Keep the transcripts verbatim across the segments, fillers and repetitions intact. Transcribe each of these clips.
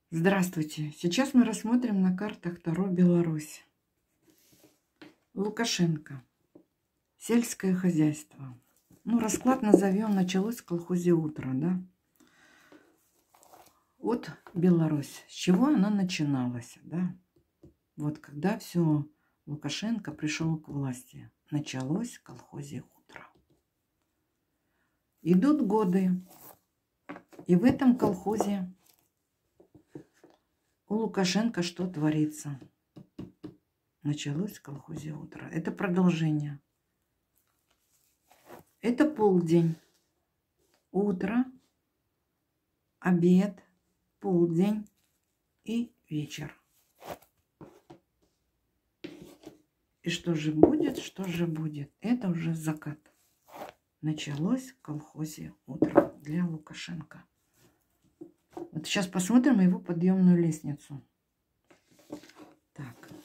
Здравствуйте! Сейчас мы рассмотрим на картах Таро Беларусь. Лукашенко. Сельское хозяйство. Ну, расклад назовем, началось в колхозе «Утро», да? Вот Беларусь. С чего она начиналась, да? Вот когда все Лукашенко пришел к власти. Началось в колхозе «Утро». Идут годы. И в этом колхозе у Лукашенко что творится? Началось в колхозе «Утро». Это продолжение. Это полдень, утро, обед, полдень и вечер. И что же будет, что же будет? Это уже закат. Началось в колхозе «Утро» для Лукашенко. Вот сейчас посмотрим его подъемную лестницу. Так.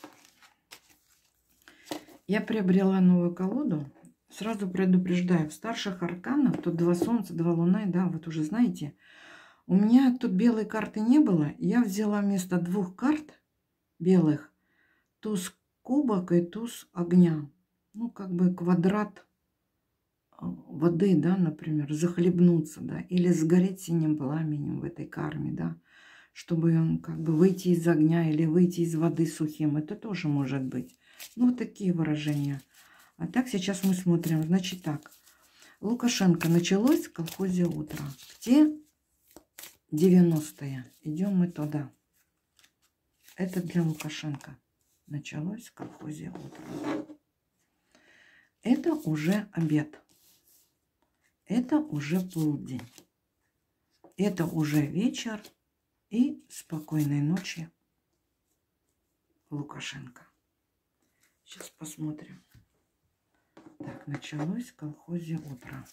Я приобрела новую колоду. Сразу предупреждаю, в старших арканах, тут два солнца, два луны, да, вот уже знаете. У меня тут белой карты не было. Я взяла вместо двух карт белых туз кубок и туз огня. Ну, как бы квадрат воды, да, например, захлебнуться, да, или сгореть синим пламенем в этой карме, да, чтобы он как бы выйти из огня или выйти из воды сухим. Это тоже может быть. Ну, вот такие выражения. А так сейчас мы смотрим. Значит так. Лукашенко началось в колхозе «Утро». В те девяностые. Идем мы туда. Это для Лукашенко. Началось в колхозе «Утро». Это уже обед. Это уже полдень. Это уже вечер. И спокойной ночи, Лукашенко. Сейчас посмотрим. Так, началось в колхозе «Утро».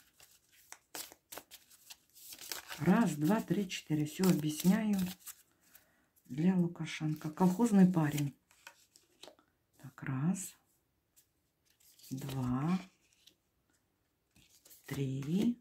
Раз, два, три, четыре. Все объясняю для Лукашенко. Колхозный парень. Так, раз, два, три,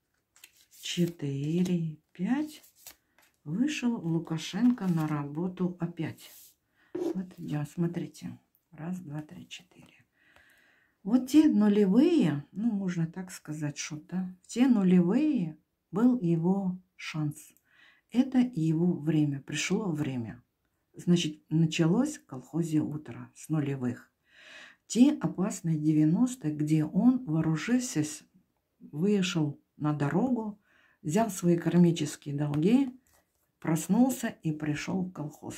четыре, пять. Вышел Лукашенко на работу опять. Вот идем, смотрите. Раз, два, три, четыре. Вот те нулевые, ну, можно так сказать, что да, те нулевые был его шанс. Это его время, пришло время. Значит, началось в колхозе «Утро» с нулевых. Те опасные девяностые, где он, вооружившись, вышел на дорогу, взял свои кармические долги, проснулся и пришел в колхоз.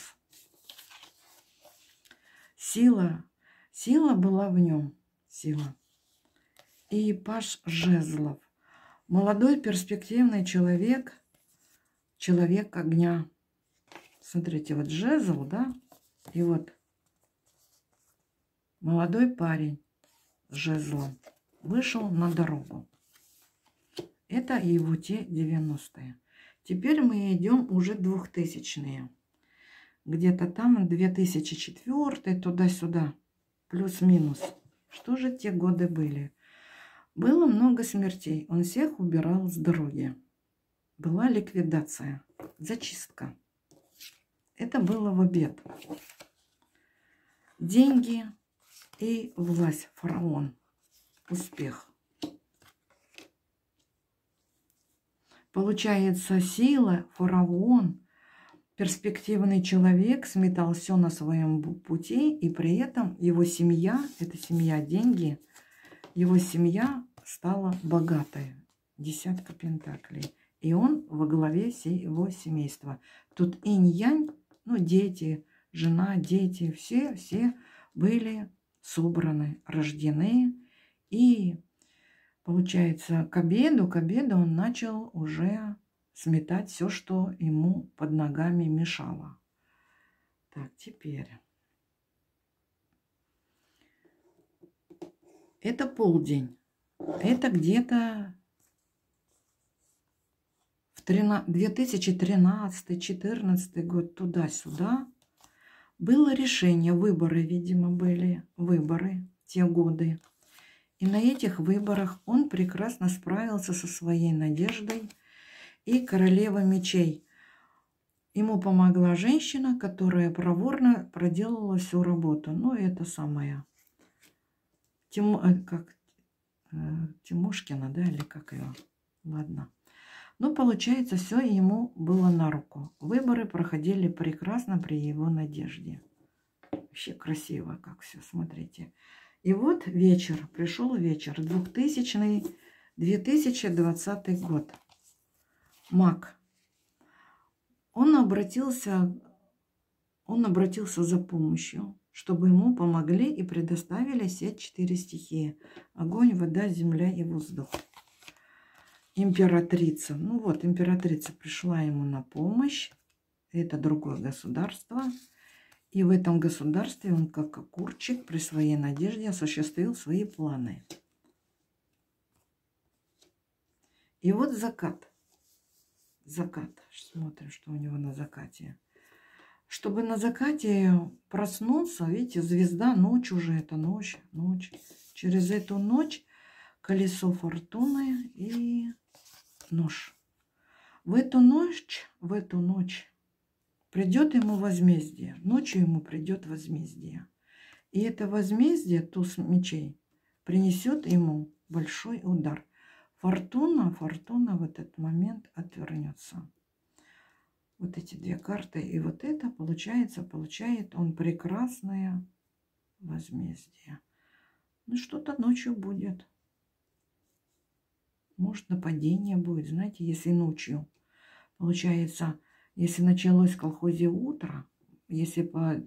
Сила, сила была в нем. Сила. И паж жезлов. Молодой перспективный человек, человек огня. Смотрите, вот жезл, да? И вот молодой парень с жезлом вышел на дорогу. Это его те девяностые. Теперь мы идем уже двухтысячные. Где-то там две тысячи четвёртый, туда-сюда. Плюс-минус. Что же те годы были? Было много смертей. Он всех убирал с дороги. Была ликвидация. Зачистка. Это было в обед. Деньги и власть. Фараон. Успех. Получается, сила, фараон, перспективный человек сметал все на своем пути, и при этом его семья, это семья деньги, его семья стала богатой. Десятка пентаклей. И он во главе всего семейства. Тут инь-янь, ну, дети, жена, дети, все, все были собраны, рождены. И получается, к обеду, к обеду он начал уже сметать все, что ему под ногами мешало. Так, теперь. Это полдень. Это где-то в две тысячи тринадцатый — две тысячи четырнадцатый год, туда-сюда. Было решение, выборы, видимо, были выборы те годы. И на этих выборах он прекрасно справился со своей надеждой. И королева мечей. Ему помогла женщина, которая проворно проделала всю работу. Ну, это самая Тиму, э, как, э, Тимошкина, да, или как ее? Ладно. Ну, получается, все ему было на руку. Выборы проходили прекрасно при его надежде. Вообще красиво, как все, смотрите. И вот вечер, пришел вечер, двухтысячный, две тысячи двадцатый год. Маг. Он обратился, он обратился за помощью, чтобы ему помогли и предоставили все четыре стихии. Огонь, вода, земля и воздух. Императрица. Ну вот, императрица пришла ему на помощь. Это другое государство. И в этом государстве он, как окурчик, при своей надежде осуществил свои планы. И вот закат. Закат. Смотрим, что у него на закате. Чтобы на закате проснуться, видите, звезда, ночь уже, это ночь, ночь. Через эту ночь колесо фортуны и нож. В эту ночь, в эту ночь придет ему возмездие. Ночью ему придет возмездие. И это возмездие, туз мечей, принесет ему большой удар. Фортуна, фортуна в этот момент отвернется. Вот эти две карты. И вот это, получается, получает он прекрасное возмездие. Ну, что-то ночью будет. Может, нападение будет, знаете, если ночью. Получается, если началось в колхозе утро, если по,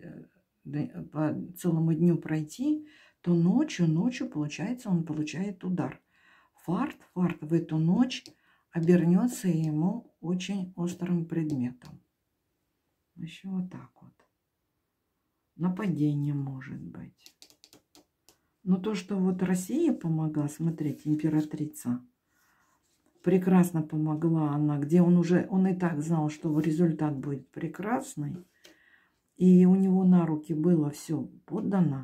по целому дню пройти, то ночью, ночью, получается, он получает удар. Фарт, фарт в эту ночь обернется ему очень острым предметом. Еще вот так вот. Нападение может быть. Но то, что вот Россия помогла, смотрите, императрица, прекрасно помогла она, где он уже, он и так знал, что результат будет прекрасный. И у него на руки было все поддано.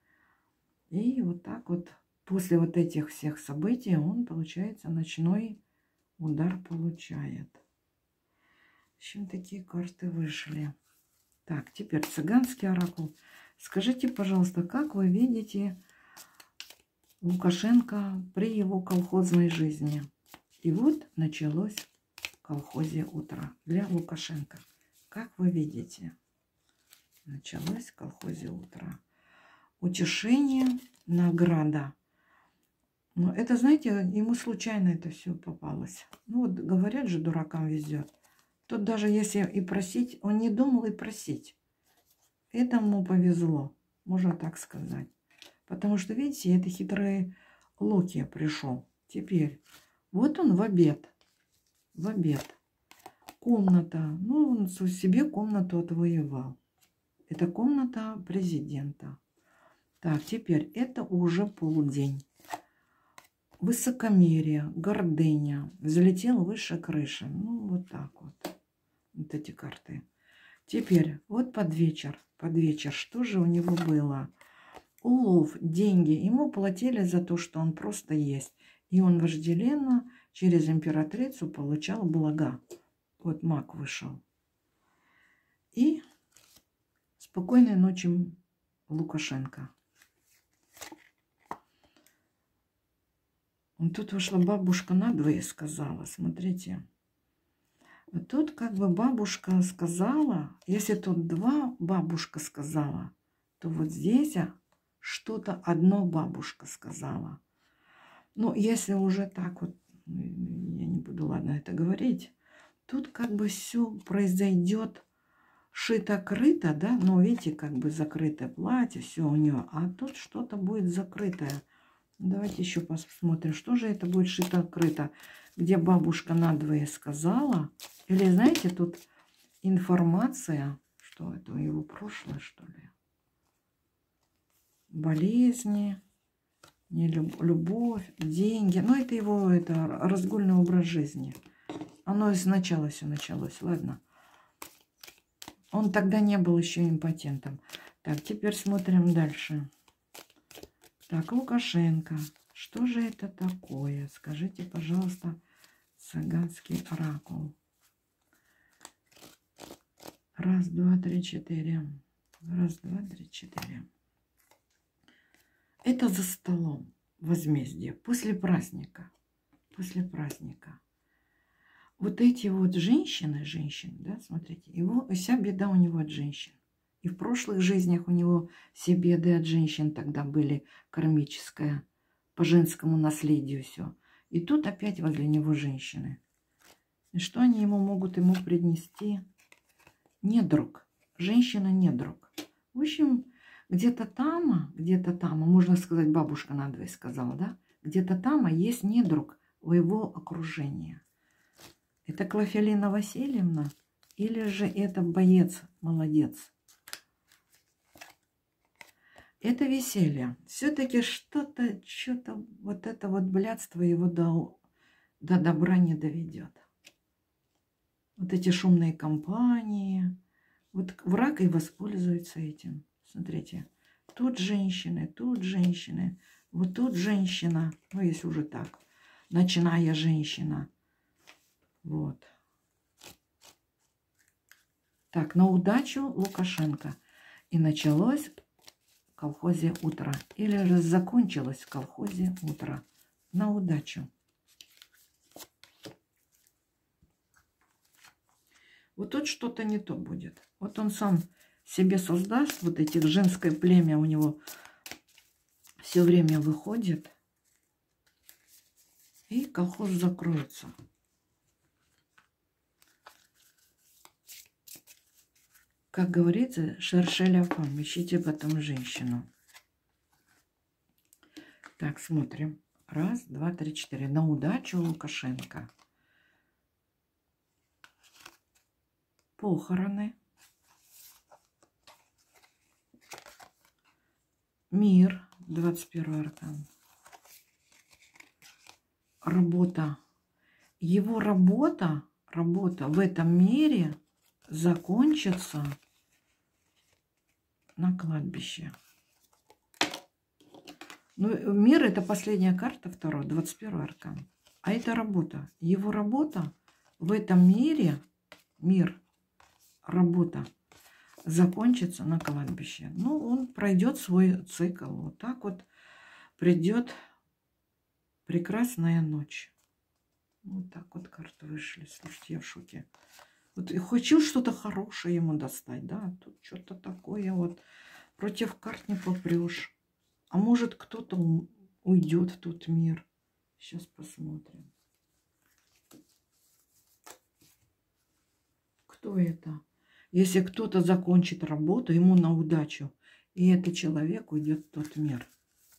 И вот так вот, после вот этих всех событий, он, получается, ночной удар получает. В общем, такие карты вышли. Так, теперь цыганский оракул. Скажите, пожалуйста, как вы видите Лукашенко при его колхозной жизни? И вот началось в колхозе утро для Лукашенко. Как вы видите? Началось в колхозе утро. Утешение, награда. Но это, знаете, ему случайно это все попалось. Ну вот говорят же, дуракам везет. Тут даже если и просить, он не думал и просить. Этому повезло, можно так сказать. Потому что, видите, это хитрый Локи пришел. Теперь, вот он в обед. В обед. Комната. Ну, он себе комнату отвоевал. Это комната президента. Так, теперь это уже полдень. Высокомерие, гордыня. Взлетел выше крыши. Ну, вот так вот. Вот эти карты. Теперь, вот под вечер. Под вечер. Что же у него было? Улов, деньги. Ему платили за то, что он просто есть. И он вожделенно через императрицу получал блага. Вот маг вышел. И спокойной ночи, Лукашенко. Тут вышла бабушка надвое сказала. Смотрите. Тут как бы бабушка сказала. Если тут два бабушка сказала, то вот здесь что-то одно бабушка сказала. Ну, если уже так вот, я не буду, ладно, это говорить. Тут как бы все произойдет шито-крыто, да. Ну, видите, как бы закрытое платье, все у нее. А тут что-то будет закрытое. Давайте еще посмотрим, что же это будет шито-крыто. Где бабушка надвое сказала. Или, знаете, тут информация. Что это, у его прошлое, что ли? Болезни, не люб, любовь, деньги. Ну, это его это разгульный образ жизни. Оно сначала все началось, ладно. Он тогда не был еще импотентом. Так, теперь смотрим дальше. Так, Лукашенко. Что же это такое? Скажите, пожалуйста, цыганский оракул. Раз, два, три, четыре. Раз, два, три, четыре. Это за столом возмездие. После праздника. После праздника. Вот эти вот женщины, женщины, да, смотрите, его, вся беда у него от женщин. И в прошлых жизнях у него все беды от женщин тогда были, кармическая, по женскому наследию все. И тут опять возле него женщины. И что они ему могут ему принести? Недруг. Женщина недруг. В общем, где-то там, где-то там, можно сказать, бабушка надвое сказала, да? Где-то там есть недруг у его окружения. Это Клавелина Васильевна или же это боец, молодец? Это веселье. Все-таки что-то, что-то, вот это вот блядство его до, до добра не доведет. Вот эти шумные компании. Вот враг и воспользуется этим. Смотрите, тут женщины, тут женщины, вот тут женщина, ну если уже так, ночная женщина. Вот. Так, на удачу Лукашенко. И началось в колхозе утро. Или же закончилось в колхозе утро. На удачу. Вот тут что-то не то будет. Вот он сам себе создаст, вот этих женское племя у него все время выходит. И колхоз закроется. Как говорится, шершеля фам, ищите потом женщину. Так, смотрим. Раз, два, три, четыре. На удачу Лукашенко. Похороны. Мир. двадцать первый аркан. Работа. Его работа, работа в этом мире закончится на кладбище. Ну, мир — это последняя карта, второй, двадцать первый аркан. А это работа. Его работа в этом мире, мир, работа, закончится на кладбище. Ну, он пройдет свой цикл. Вот так вот придет прекрасная ночь. Вот так вот карты вышли. Слушайте, я в шоке. Вот и хочу что-то хорошее ему достать, да, тут что-то такое вот. Против карт не попрешь. А может, кто-то уйдет в тот мир. Сейчас посмотрим. Кто это? Если кто-то закончит работу, ему на удачу, и этот человек уйдет в тот мир.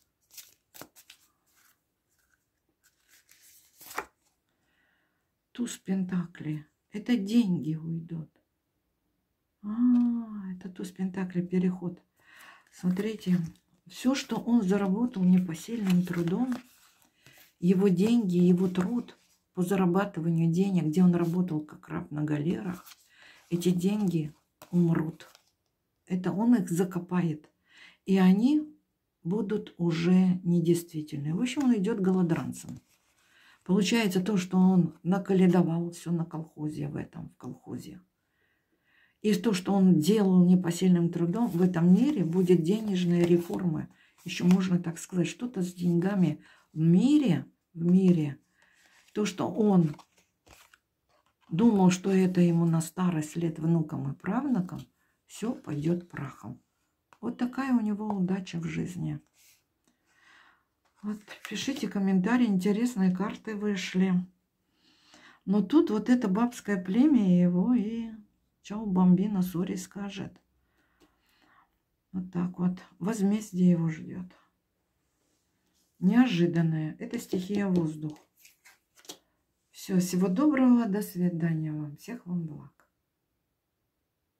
Туз пентаклей. Это деньги уйдут. А, это туз пентаклей, переход. Смотрите, все, что он заработал непосильным трудом, его деньги, его труд по зарабатыванию денег, где он работал как раб на галерах, эти деньги умрут. Это он их закопает. И они будут уже недействительны. В общем, он идет голодранцем. Получается то, что он наколедовал все на колхозе, в этом, в колхозе. И то, что он делал непосильным трудом, в этом мире будет денежная реформа. Еще можно так сказать, что-то с деньгами в мире, в мире. То, что он думал, что это ему на старость лет внукам и правнукам, все пойдет прахом. Вот такая у него удача в жизни. Вот, пишите комментарии, интересные карты вышли. Но тут вот это бабское племя его и чау бомбина сори скажет. Вот так вот. Возмездие его ждет. Неожиданное. Это стихия воздух. Все, всего доброго, до свидания вам. Всех вам благ.